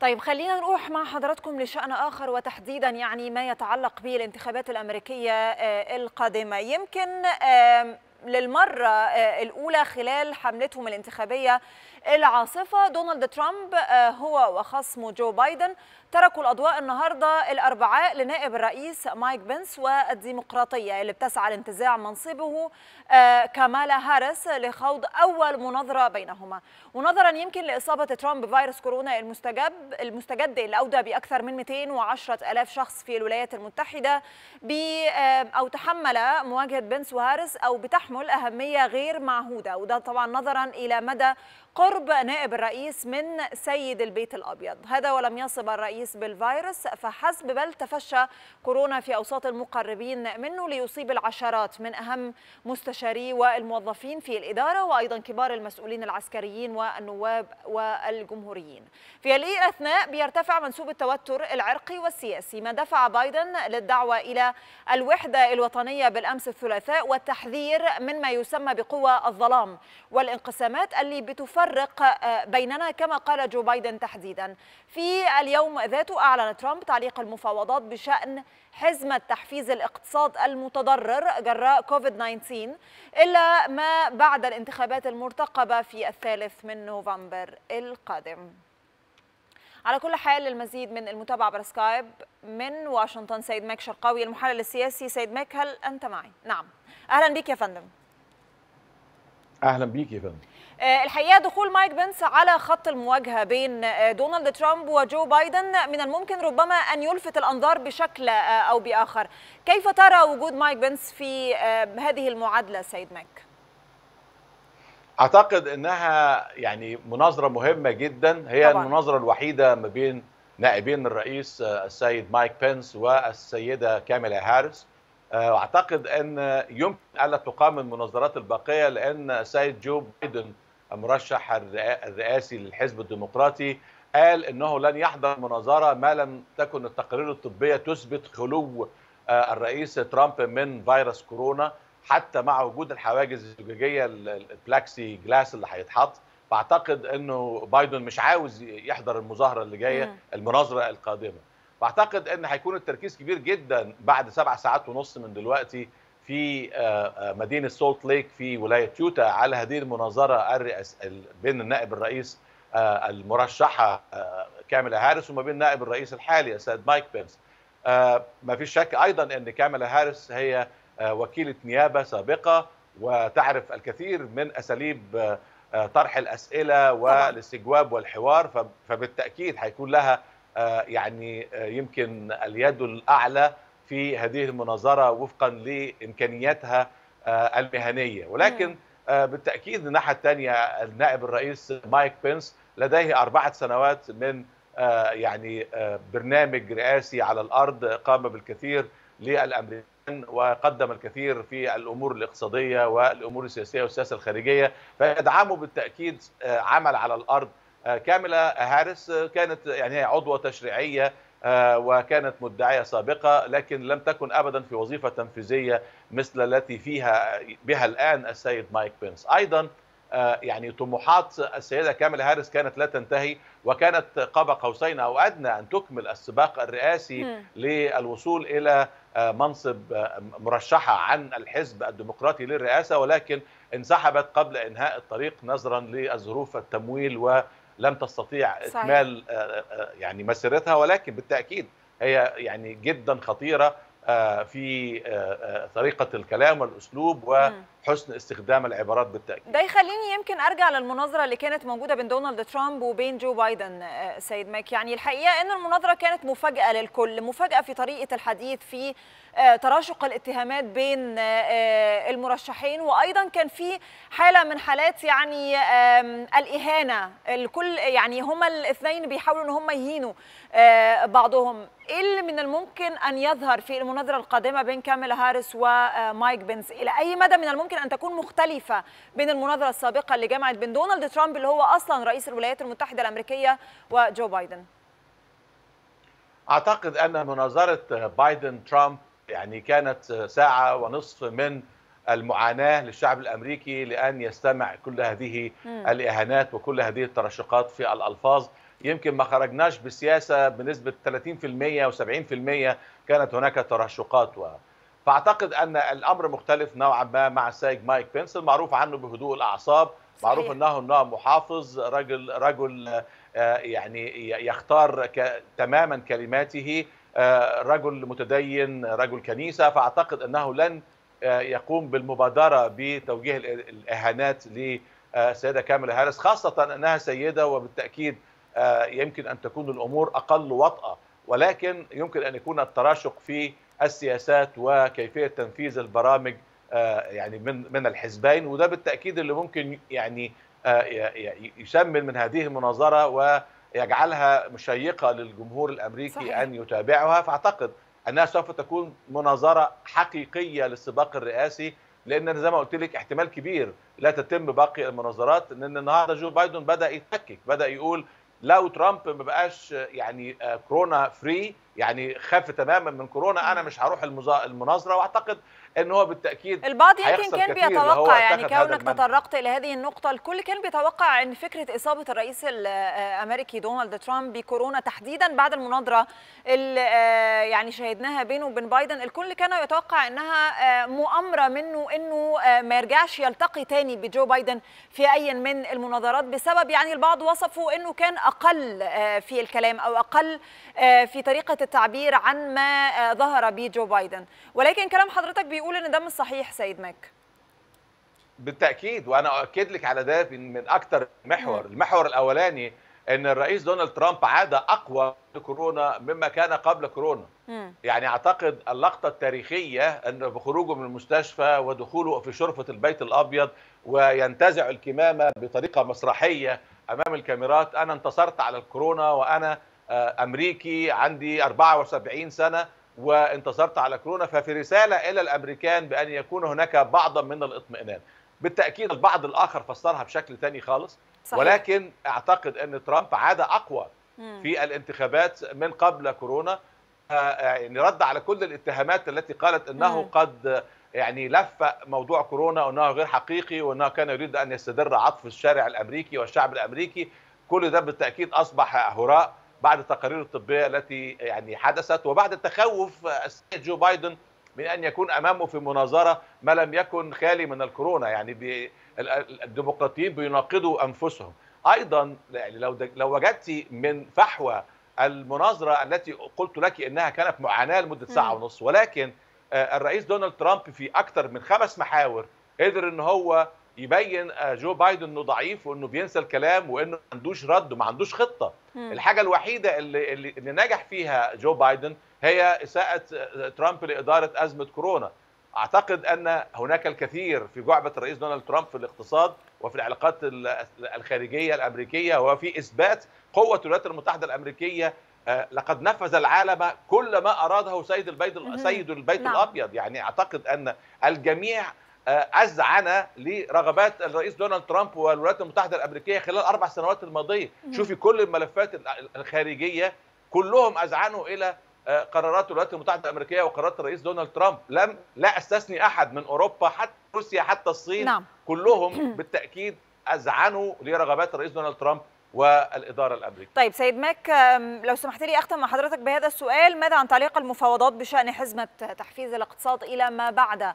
طيب خلينا نروح مع حضراتكم لشأن آخر، وتحديدا يعني ما يتعلق بالانتخابات الأمريكية القادمة. يمكن للمرة الأولى خلال حملتهم الانتخابية العاصفة، دونالد ترامب هو وخصمه جو بايدن تركوا الأضواء النهاردة الأربعاء لنائب الرئيس مايك بنس والديمقراطية اللي بتسعى لانتزاع منصبه كامالا هاريس لخوض أول مناظرة بينهما. ونظرا يمكن لإصابة ترامب بفيروس كورونا المستجد اللي أودى بأكثر من 210 ألاف شخص في الولايات المتحدة أو تحمل مواجهة بنس وهاريس أو بتحمل أهمية غير معهودة، وده طبعا نظرا إلى مدى قرب نائب الرئيس من سيد البيت الأبيض. هذا ولم يصب الرئيس بالفيروس فحسب، بل تفشى كورونا في أوساط المقربين منه ليصيب العشرات من أهم مستشاري والموظفين في الإدارة وأيضا كبار المسؤولين العسكريين والنواب والجمهوريين. في هذه الأثناء بيرتفع منسوب التوتر العرقي والسياسي، ما دفع بايدن للدعوة إلى الوحدة الوطنية بالأمس الثلاثاء والتحذير من ما يسمى بقوى الظلام والانقسامات اللي بتفرق بيننا، كما قال جو بايدن تحديدا. في اليوم ذاته أعلن ترامب تعليق المفاوضات بشأن حزمة تحفيز الاقتصاد المتضرر جراء كوفيد-19 إلا ما بعد الانتخابات المرتقبة في 3 نوفمبر القادم. على كل حال، للمزيد من المتابعة بالسكايب من واشنطن سيد ماك شرقاوي المحلل السياسي. سيد ماك، هل أنت معي؟ نعم، أهلا بك يا فندم. أهلا بك يا فندم. الحقيقة دخول مايك بنس على خط المواجهة بين دونالد ترامب وجو بايدن من الممكن ربما أن يلفت الأنظار بشكل أو بآخر. كيف ترى وجود مايك بنس في هذه المعادلة سيد ماك؟ أعتقد أنها يعني مناظرة مهمة جدا، هي طبعا. المناظرة الوحيدة ما بين نائبين الرئيس السيد مايك بنس والسيدة كاميلا هاريس. وأعتقد أن يمكن ألا تقام المناظرات الباقية، لأن السيد جو بايدن المرشح الرئاسي للحزب الديمقراطي قال أنه لن يحضر مناظرة ما لم تكن التقارير الطبية تثبت خلو الرئيس ترامب من فيروس كورونا، حتى مع وجود الحواجز الزجاجيه البلاكسي جلاس اللي هيتحط. فاعتقد انه بايدن مش عاوز يحضر المظاهره اللي جايه، المناظره القادمه. فاعتقد ان هيكون التركيز كبير جدا بعد 7 ساعات ونص من دلوقتي في مدينه سولت ليك في ولايه يوتا على هذه المناظره بين النائب الرئيس المرشحه كاميلا هاريس وما بين النائب الرئيس الحالي السيد مايك بنس. ما فيش شك ايضا ان كاميلا هاريس هي وكيلة نيابة سابقة وتعرف الكثير من أساليب طرح الأسئلة والاستجواب والحوار، فبالتأكيد هيكون لها يعني يمكن اليد الأعلى في هذه المناظرة وفقا لإمكانياتها المهنية. ولكن بالتأكيد الناحية الثانية النائب الرئيس مايك بنس لديه 4 سنوات من يعني برنامج رئاسي على الأرض، قام بالكثير للأمريكان وقدم الكثير في الأمور الاقتصادية والأمور السياسية والسياسة الخارجية، فيدعمه بالتأكيد عمل على الأرض. كاميلا هاريس كانت يعني هي عضوة تشريعية وكانت مدعية سابقة، لكن لم تكن أبدا في وظيفة تنفيذية مثل التي بها الآن السيد مايك بنس. أيضا يعني طموحات السيدة كاميلا هاريس كانت لا تنتهي، وكانت قاب قوسين أو أدنى أن تكمل السباق الرئاسي للوصول إلى منصب مرشحة عن الحزب الديمقراطي للرئاسة، ولكن انسحبت قبل إنهاء الطريق نظرا للظروف التمويل ولم تستطيع إكمال يعني مسيرتها. ولكن بالتأكيد هي يعني جدا خطيرة في طريقة الكلام والأسلوب وحسن استخدام العبارات بالتأكيد. ده يخليني يمكن أرجع للمناظرة اللي كانت موجودة بين دونالد ترامب وبين جو بايدن سيد ماك. يعني الحقيقة أن المناظرة كانت مفاجأة للكل، مفاجأة في طريقة الحديث، في تراشق الاتهامات بين المرشحين، وأيضا كان في حالة من حالات يعني الإهانة. الكل يعني هما الاثنين بيحاولوا أن هما يهينوا بعضهم. إيه اللي من الممكن أن يظهر في المناظرة القادمة بين كاميلا هاريس ومايك بنس؟ إلى أي مدى من الممكن أن تكون مختلفة بين المناظرة السابقة اللي جمعت بين دونالد ترامب اللي هو أصلا رئيس الولايات المتحدة الأمريكية وجو بايدن؟ أعتقد أن مناظرة بايدن ترامب يعني كانت 1.5 ساعة من المعاناة للشعب الأمريكي لأن يستمع كل هذه الإهانات وكل هذه الترشقات في الألفاظ. يمكن ما خرجناش بسياسة بنسبة 30% و70%، كانت هناك ترشقات فأعتقد أن الأمر مختلف نوعا ما مع السيد مايك بنس، المعروف عنه بهدوء الأعصاب، معروف صحيح. أنه محافظ، رجل يعني يختار تماما كلماته، رجل متدين، رجل كنيسة، فأعتقد أنه لن يقوم بالمبادرة بتوجيه الإهانات للسيدة كاميلا هاريس، خاصة أنها سيدة وبالتأكيد يمكن أن تكون الأمور أقل وطأة، ولكن يمكن أن يكون التراشق في السياسات وكيفية تنفيذ البرامج يعني من الحزبين، وده بالتأكيد اللي ممكن يعني يشمل من هذه المناظرة ويجعلها مشيقة للجمهور الأمريكي صحيح. أن يتابعها. فأعتقد أنها سوف تكون مناظرة حقيقية للسباق الرئاسي، لأن زي ما قلت لك احتمال كبير لا تتم باقي المناظرات، لأن النهارده جو بايدن بدأ يتفكك، بدأ يقول لو ترامب ما بقاش يعني كورونا فري، يعني خاف تماما من كورونا، انا مش هروح المناظره. واعتقد ان هو بالتاكيد البعض يمكن هيخسر كان كثير لو هو بيتوقع، يعني اتخذ هذا كونك المنهج. تطرقت الى هذه النقطه، الكل كان بيتوقع ان فكره اصابه الرئيس الامريكي دونالد ترامب بكورونا تحديدا بعد المناظره اللي يعني شاهدناها بينه وبين بايدن، الكل كان يتوقع انها مؤامره منه انه ما يرجعش يلتقي تاني بجو بايدن في اي من المناظرات، بسبب يعني البعض وصفوا انه كان اقل في الكلام او اقل في طريقه التعبير عن ما ظهر به جو بايدن، ولكن كلام حضرتك بيقول ان ده مش صحيح سيد ماك. بالتاكيد، وانا اؤكد لك على ده من اكثر محور. المحور الاولاني ان الرئيس دونالد ترامب عاد اقوى لكورونا مما كان قبل كورونا. يعني اعتقد اللقطه التاريخيه ان بخروجه من المستشفى ودخوله في شرفه البيت الابيض وينتزع الكمامه بطريقه مسرحيه امام الكاميرات، انا انتصرت على الكورونا وانا امريكي عندي 74 سنه وانتصرت على كورونا. ففي رساله الى الامريكان بان يكون هناك بعضا من الاطمئنان. بالتاكيد البعض الاخر فسرها بشكل ثاني خالص، صحيح. ولكن اعتقد ان ترامب عاد اقوى في الانتخابات من قبل كورونا، يعني رد على كل الاتهامات التي قالت انه قد يعني لف موضوع كورونا وانه غير حقيقي وانه كان يريد ان يستدر عطف الشارع الامريكي والشعب الامريكي. كل ده بالتاكيد اصبح هراء بعد التقارير الطبيه التي يعني حدثت، وبعد تخوف السيد جو بايدن من ان يكون امامه في مناظره ما لم يكن خالي من الكورونا. يعني الديمقراطيين بيناقضوا انفسهم. ايضا يعني لو وجدتي من فحوى المناظره التي قلت لك انها كانت معاناه لمده ساعه ونص، ولكن الرئيس دونالد ترامب في اكثر من 5 محاور قدر ان هو يبين جو بايدن انه ضعيف وانه بينسى الكلام وانه ما عندوش رد وما عندوش خطه. الحاجه الوحيده اللي نجح فيها جو بايدن هي اساءه ترامب لاداره ازمه كورونا. اعتقد ان هناك الكثير في جعبه الرئيس دونالد ترامب في الاقتصاد وفي العلاقات الخارجيه الامريكيه وفي اثبات قوه الولايات المتحده الامريكيه. لقد نفذ العالم كل ما اراده سيد البيت الابيض. يعني اعتقد ان الجميع أذعن لرغبات الرئيس دونالد ترامب والولايات المتحدة الأمريكية خلال 4 سنوات الماضية. شوفي كل الملفات الخارجية كلهم أذعنوا إلى قرارات الولايات المتحدة الأمريكية وقرارات الرئيس دونالد ترامب. لا أستثني أحد من أوروبا حتى روسيا حتى الصين. نعم. كلهم بالتأكيد أذعنوا لرغبات الرئيس دونالد ترامب والإدارة الأمريكية. طيب سيد ماك، لو سمحت لي أختم مع حضرتك بهذا السؤال، ماذا عن تعليق المفاوضات بشأن حزمة تحفيز الاقتصاد إلى ما بعد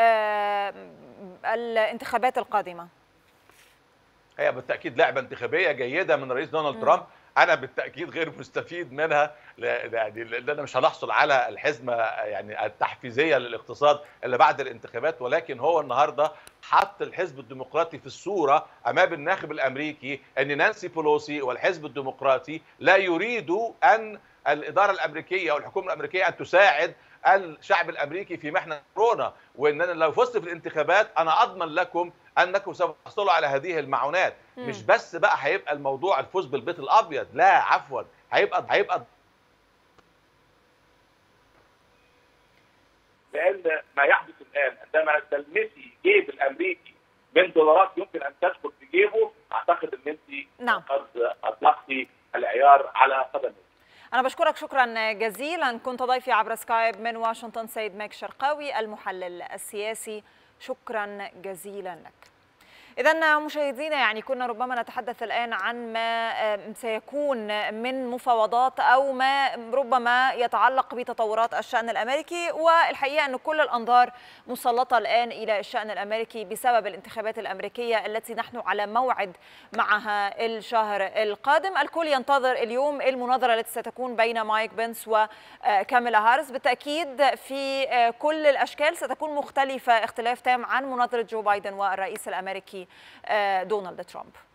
الانتخابات القادمة؟ هي بالتأكيد لعبة انتخابية جيدة من الرئيس دونالد ترامب، أنا بالتأكيد غير مستفيد منها، لأن أنا مش هنحصل على الحزمة يعني التحفيزية للاقتصاد إلا بعد الانتخابات. ولكن هو النهاردة حط الحزب الديمقراطي في الصورة أمام الناخب الأمريكي أن نانسي بولوسي والحزب الديمقراطي لا يريدوا أن الإدارة الأمريكية أو الحكومة الأمريكية أن تساعد الشعب الأمريكي في محنة كورونا، وأن أنا لو فزت في الانتخابات أنا أضمن لكم أنكم سوف تحصلوا على هذه المعونات. مش بس بقى هيبقى الموضوع الفوز بالبيت الأبيض، لا عفوا، هيبقى لأن ما يحدث الآن عندما تلمسي جيب الأمريكي من دولارات يمكن أن تدخل في جيبه، أعتقد أن أنت قد أطلقتي العيار على قدمك. أنا بشكرك شكرا جزيلا. كنت ضيفي عبر سكايب من واشنطن سيد ماك شرقاوي المحلل السياسي، شكرا جزيلا لك. إذن مشاهدينا يعني كنا ربما نتحدث الآن عن ما سيكون من مفاوضات أو ما ربما يتعلق بتطورات الشأن الأمريكي، والحقيقة أن كل الأنظار مسلطة الآن إلى الشأن الأمريكي بسبب الانتخابات الأمريكية التي نحن على موعد معها الشهر القادم. الكل ينتظر اليوم المناظرة التي ستكون بين مايك بنس وكاميلا هاريس. بالتأكيد في كل الأشكال ستكون مختلفة اختلاف تام عن مناظرة جو بايدن والرئيس الأمريكي دونالد ترامب.